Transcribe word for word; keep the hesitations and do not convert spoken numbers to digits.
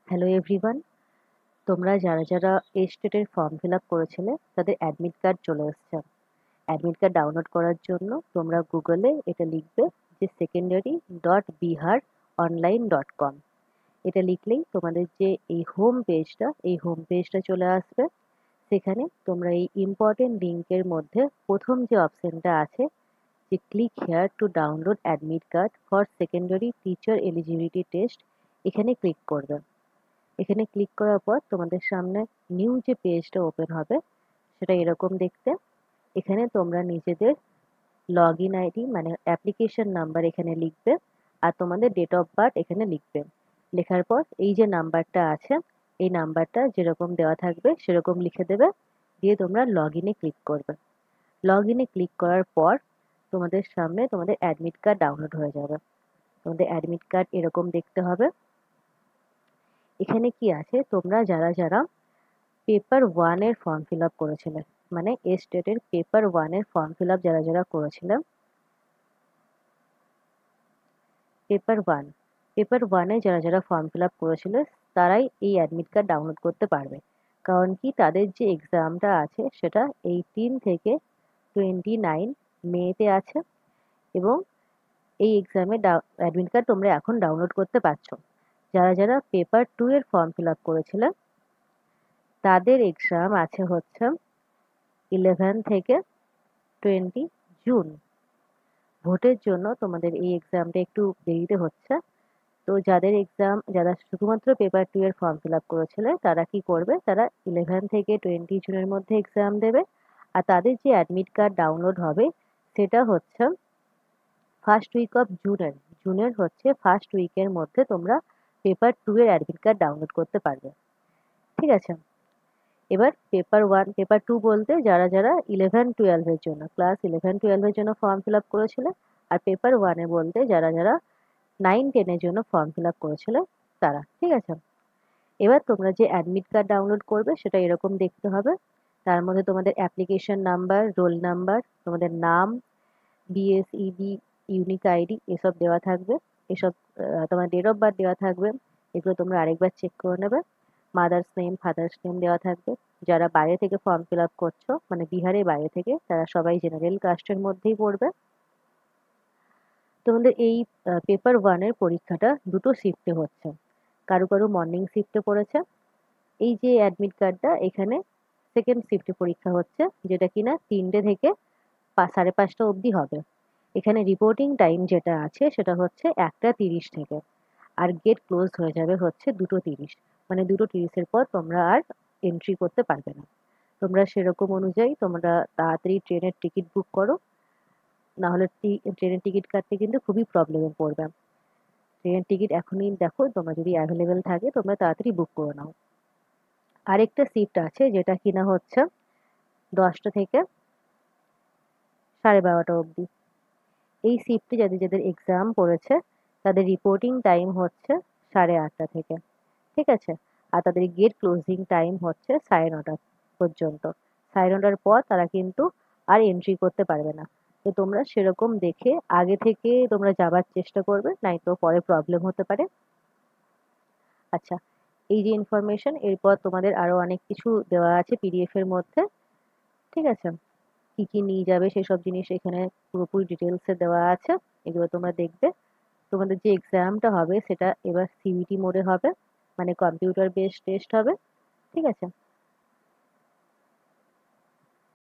Hello everyone, তোমরা যারা যারা এস্টেটের ফর্ম ফিল আপ করেছিলে তাদের অ্যাডমিট কার্ড চলে এসছে। অ্যাডমিট কার্ড ডাউনলোড করার জন্য তোমরা গুগলে এটা লিখবে যে secondary dot Bihar online dot com. এটা লিখলেই তোমাদের যে এই হোম পেজটা এই হোম পেজটা চলে আসবে। সেখানে তোমরা এই ইম্পর্টেন্ট লিঙ্কের মধ্যে প্রথম যে অপশনটা আছে যে click here to download admit card for secondary teacher eligibility test, এখানে ক্লিক করবে। এখানে ক্লিক করার পর তোমাদের সামনে নিউ যে পেজটা ওপেন হবে সেটা এরকম দেখতে। এখানে তোমরা নিজেদের লগ ইন আইডি মানে অ্যাপ্লিকেশন নাম্বার এখানে লিখবে আর তোমাদের ডেট অফ বার্থ এখানে লিখবে। লেখার পর এই যে নাম্বারটা আছে এই নাম্বারটা যেরকম দেওয়া থাকবে সেরকম লিখে দেবে, দিয়ে তোমরা লগ ইনে ক্লিক করবে। লগ ইনে ক্লিক করার পর তোমাদের সামনে তোমাদের অ্যাডমিট কার্ড ডাউনলোড হয়ে যাবে। তোমাদের অ্যাডমিট কার্ড এরকম দেখতে হবে। এখানে কি আছে, তোমরা যারা যারা পেপার ওয়ান এর ফর্ম ফিল আপ করেছিলে মানে এস্টেটের পেপার ওয়ান এর ফর্ম ফিল আপ যারা যারা করেছিলাম পেপার ওয়ান পেপার ওয়ানে যারা যারা ফর্ম ফিল আপ করেছিল তারাই এই অ্যাডমিট কার্ড ডাউনলোড করতে পারবে। কারণ কি তাদের যে এক্সামটা আছে সেটা এইটিন থেকে টোয়েন্টি নাইন মেতে আছে এবং এই এক্সামে অ্যাডমিট কার্ড তোমরা এখন ডাউনলোড করতে পারছো। যারা যারা পেপার টু এর ফর্ম ফিল আপ করেছিলে তাদের এক্সাম আছে হচ্ছে ইলেভেন থেকে টোয়েন্টি জুন। ভোটের জন্য তোমাদের এই এক্সামটা একটু দেরিতে হচ্ছে। তো যাদের এক্সাম যারা শুধুমাত্র পেপার টু এর ফর্ম ফিল আপ করেছিল তারা কি করবে, তারা ইলেভেন থেকে টোয়েন্টি জুনের মধ্যে এক্সাম দেবে। আর তাদের যে অ্যাডমিট কার্ড ডাউনলোড হবে সেটা হচ্ছে ফার্স্ট উইক অফ জুনের জুনের হচ্ছে ফার্স্ট উইকের মধ্যে তোমরা পেপার টু এর অ্যাডমিট কার্ড ডাউনলোড করতে পারবে। ঠিক আছে, এবার পেপার ওয়ান পেপার টু বলতে যারা যারা ইলেভেন টুয়েলভের জন্য ক্লাস ইলেভেন টুয়েলভের জন্য ফর্ম ফিল আপ করেছিল, আর পেপার ওয়ানে বলতে যারা যারা নাইন টেনের জন্য ফর্ম ফিল আপ করেছিল তারা। ঠিক আছে, এবার তোমরা যে অ্যাডমিট কার্ড ডাউনলোড করবে সেটা এরকম দেখতে হবে। তার মধ্যে তোমাদের অ্যাপ্লিকেশন নাম্বার, রোল নাম্বার, তোমাদের নাম, বিএসইডি, ইউনিক আইডি এসব দেওয়া থাকবে। এসব আহ, তোমার ডেট অফ বার্থ দেওয়া থাকবে। এগুলো তোমরা আরেকবার চেক করে নেবে। মাদার্স নেম, ফাদার্স নেম দেওয়া থাকবে। যারা বাইরে থেকে ফর্ম ফিল আপ করছো মানে বিহারের বাইরে থেকে তারা সবাই জেনারেল কাস্টের মধ্যেই পড়বে। তোমাদের এই পেপার ওয়ানের পরীক্ষাটা দুটো শিফটে হচ্ছে, কারো কারো মর্নিং শিফটে পড়েছে। এই যে অ্যাডমিট কার্ডটা এখানে সেকেন্ড শিফটে পরীক্ষা হচ্ছে, যেটা কিনা তিনটে থেকে পা সাড়ে পাঁচটা অবধি হবে। এখানে রিপোর্টিং টাইম যেটা আছে সেটা হচ্ছে একটা তিরিশ থেকে, আর গেট ক্লোজ হয়ে যাবে হচ্ছে দুটো তিরিশ। মানে দুটো তিরিশের পর তোমরা আর এন্ট্রি করতে পারবে না। তোমরা সেরকম অনুযায়ী তোমরা তাড়াতাড়ি ট্রেনের টিকিট বুক করো, না হলে ট্রেনের টিকিট কাটতে কিন্তু খুবই প্রবলেমে পড়বে। ট্রেনের টিকিট এখনই দেখো তোমরা যদি অ্যাভেলেবেল থাকে তোমরা তাড়াতাড়ি বুক করে নাও। আরেকটা শিফট আছে যেটা কিনা হচ্ছে দশটা থেকে সাড়ে বারোটা অবধি। এই শিফটে যাদের যাদের এক্সাম পড়েছে তাদের রিপোর্টিং টাইম হচ্ছে সাড়ে আটটা থেকে। ঠিক আছে, আর তাদের গেট ক্লোজিং টাইম হচ্ছে সাড়ে নটা পর্যন্ত। সাড়ে নটার পর তারা কিন্তু আর এন্ট্রি করতে পারবে না। তো তোমরা সেরকম দেখে আগে থেকে তোমরা যাবার চেষ্টা করবে, নয়তো পরে প্রবলেম হতে পারে। আচ্ছা, এই যে ইনফরমেশন এরপর তোমাদের আরো অনেক কিছু দেওয়া আছে পিডিএফ এর মধ্যে। ঠিক আছে, কি কি নিয়ে যাবে সেসব জিনিস এখানে পুরোপুরি ডিটেলসে দেওয়া আছে, এগুলো তোমরা দেখবে। তোমাদের যে এক্সামটা হবে সেটা এবার সিবিটি মোডে হবে, মানে কম্পিউটার বেসড টেস্ট হবে। ঠিক আছে,